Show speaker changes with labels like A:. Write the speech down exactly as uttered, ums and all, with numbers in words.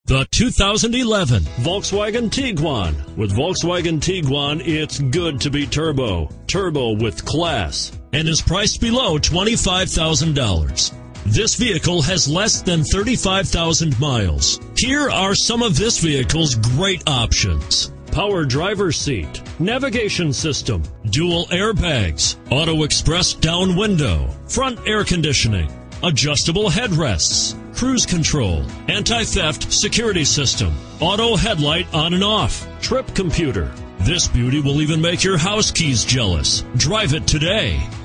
A: The two thousand eleven Volkswagen Tiguan. With Volkswagen Tiguan, it's good to be turbo. Turbo with class. And is priced below twenty-five thousand dollars. This vehicle has less than thirty-five thousand miles. Here are some of this vehicle's great options: power driver's seat, navigation system, dual airbags, auto express down window, front air conditioning, adjustable headrests, cruise control, anti-theft security system, auto headlight on and off, trip computer. This beauty will even make your house keys jealous. Drive it today.